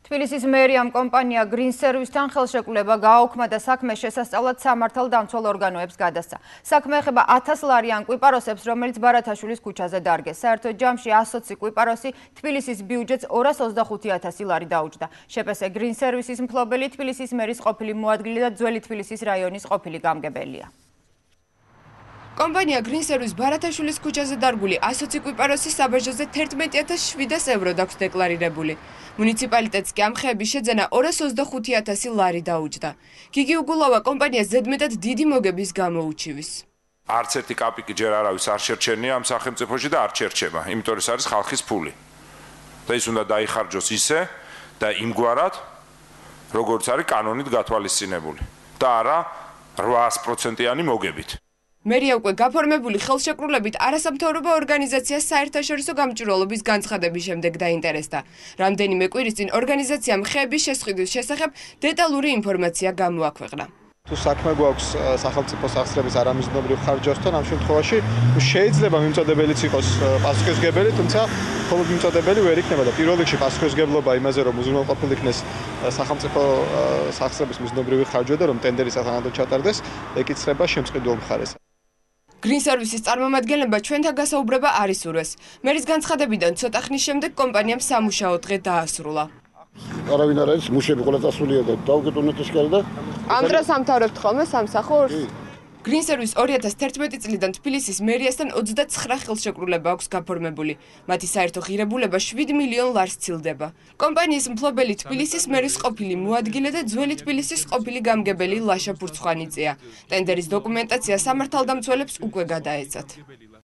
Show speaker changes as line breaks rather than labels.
თბილისის მერიამ კომპანია Green Service-თან ხელშეკრულება გააუქმა და საქმე შესასწავლად სამართალდამცველ ორგანოებს გადასცა. საქმე ეხება 1000 ლარიან კვიპაროსებს, რომელიც ბარათაშვილის ქუჩაზე დარგეს. საერთო ჯამში 120 კვიპაროსი თბილისის ბიუჯეტს 225,000 ლარი დაუჯდა. შეპესე Green Service-ის მფლობელი თბილისის მერის ყოფილი მოადგილე და ძველი თბილისის რაიონის ყოფილი გამგებელია.
კომპანია Green Service ბარათაშვილის ქუჩაზე დარგული 120 კვიპაროსი საბაჟოზე 11,700 ევროდ აქვს დეკლარირებული. მუნიციპალიტეტს კი ამ ხეების შეძენა 225,000 ლარი დაუჯდა. გიგი უგულავა კომპანიას ზედმეტად დიდი მოგების გამო უჩივის.
არც ერთი კაპიკი ჯერ არავის არ შერჩენია ამ სახელმწიფოში და არ შერჩება, იმიტომ რომ ეს არის ხალხის ფული. და ის უნდა დაიხარჯოს ისე და იმგვარად, როგორც არის კანონით გათვალისწინებული და არა 800%-იანი მოგებით.
მერია უკვე გაფორმებული ხელშეკრულებით არასამთავრობო ორგანიზაციას საერთაშორისო გამჭვირვალობის განცხადების შემდეგ დაინტერესდა. რამდენიმე კვირის წინ ორგანიზაციამ ხეების შესყიდვის შესახებ დეტალური ინფორმაცია გამოაქვეყნა.
თუ საქმე გვაქვს სახელმწიფო სახსრების არამიზნობრივ ხარჯოსთან, ამ შემთხვევაში შეიძლება მიმწოდებელიც იყოს პასუხისმგებელი, თუმცა მხოლოდ მიმწოდებელი ვერ იქნება და პირველ რიგში პასუხისმგებლობა იმაზე, რომ უზრუნველყოფილი იქნეს სახელმწიფო სახსრების მიზნობრივი ხარჯვა და რომ ტენდერი სათანადოდ ჩატარდეს, ეკიცრება შემწყიდულ მხარეს.
Green Service-ის წარმომადგენლება ჩვენთან გასაუბრება არ ისურვეს. მერის განცხადებიდან ცოტა ხნის შემდეგ კომპანიამ სამუშაო დღე დაასრულა.
არავინ არ არის, მუშები ყველა დასულია და დავგეტუნეთ ეს კარი და
ამ დროს ამთავრებთ ხოლმე სამსახურს? Green Service 2011 წლიდან თბილისის მერიასთან 29 ხელშეკრულება აქვს გაფორმებული. მათი საერთო ღირებულება 7 მილიონ ლარს სცილდება. კომპანიის მფლობელი თბილისის მერის ყოფილი მოადგილე და ძველი თბილისის ყოფილი გამგებელი ლაშა ფურცხვანიძეა. ტენდერის დოკუმენტაცია სამართალდამცველებს უკვე გადაეცათ.